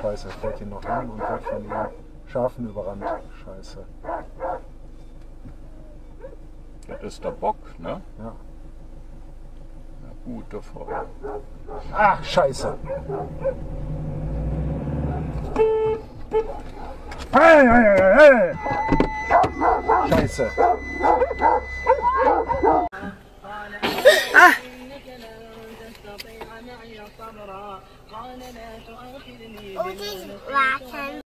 Scheiße, fährt hier noch hin und wird von den Schafen überrannt. Scheiße. Das ist der Bock, ne? Ja. Na gut, davor. Ach, Scheiße. Hey, hey, hey, hey. Scheiße. Und ich warten.